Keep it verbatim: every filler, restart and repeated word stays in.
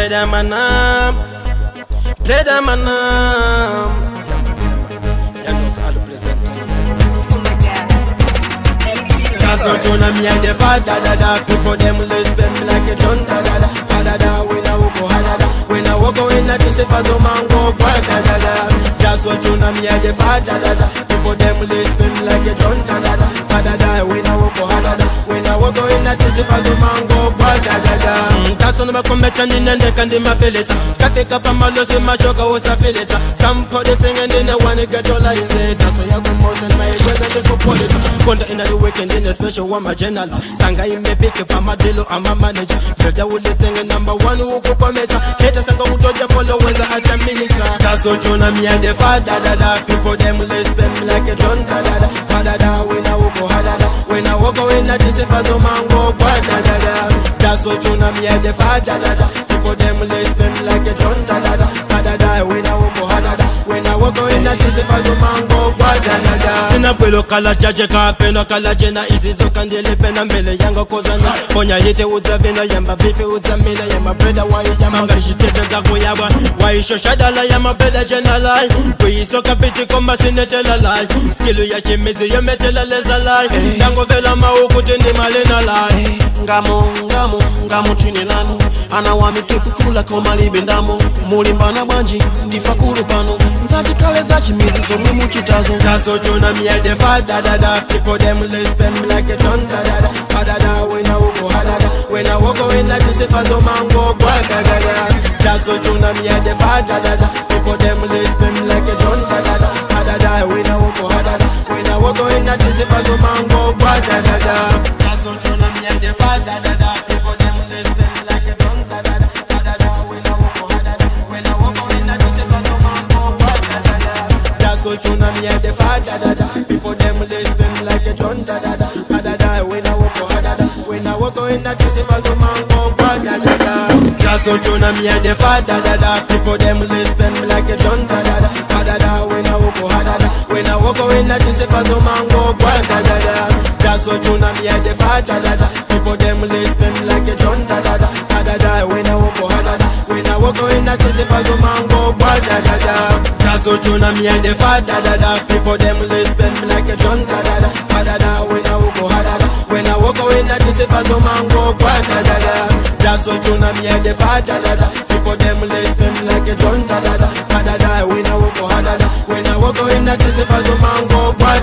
Play them and um, play them and um. That's what you know me and the father da da. People them lesbian me like a John da da da. Da da da. We now go ha da da. We now go in at the sefa so mango boy da da da. That's what you know me and the father da da. People them lesbian me like a John da da da. Da da da. We now go ha da da. We now go in at the sefa so mango boy da da da. That's on my commission in the neck and in my village. Traffic up and my loss in my shock I was a village. Some put the singing in the one to get all I say. That's why I go most in my present to put it. Conta in the weekend in the special one my general. Sanga in me pick up my deal I'm a manager. Brother will listen number one who go comment. Haters and go to the followers at a minute. That's what you know me and the father da da. People them lesbian me like a John da da da. Da da da. We now go ha da da. We now go in at the sefa so mango boy da da da. That's what you know me and the father da da. People them lesbian me like a John da da da. Da da da. We now go ha da da. We now go in at the sefa so mango boy da da da. Sina pelo kala chache ka peno kala jena isi zo kandele pena mbele yango kozana. Ponya yete uzavena yamba bife uzamina yamba brother why yamba ngashitete zako yaba. Why shoshadala yamba brother jenala. We so kapiti komba sinetela lai. Skill ya chimizi yometela leza lai. Yango vela maukuti ndi malena lai. Ngamo ngamo ngamo tinelano. Ana wamite kukula koma libendamo. Mulimbana banji ndifa kulu pano. Nzaji kale za chimizi zo mwimu chitazo. That's what you know me and the father da da. People them lesbian me like a John da da da. Da da da. We now go ha da da. We now go in like the sefa so mango boy da da da. That's what you know me and the father da da. People them lesbian me like a John da da da. Da da da. We now go ha da da. We now go in like the sefa so mango boy da da da. That's what you know me and the father da da. People them lesbian me like a John da da da. Da da da. We now go ha da da. We now go in like the sefa so mango boy da da da. That's what you know me and the father da da. People them lesbian me like a John da da da. Da da da. We now go ha da da. We now go in like the sefa so mango boy da da da. That's what you know me and the father da da. People them lesbian me like a John da da da. Da da da. We now go ha da da. We now go in like the sefa so mango boy da da da. That's what you know me and the father da da. People them lesbian me like a John da da da. Da da da. We now go ha da da. We now go in like the sefa so mango boy da da da. That's what you know me and the father da da. People them lesbian me like a John da da da. Da da da. We now go ha da da. We now go in like the sefa so mango boy da da da. That's what you know me and the father da da. People them lesbian me like a John da da da. Da da da. We now go ha da da. We now go in like the sefa so mango boy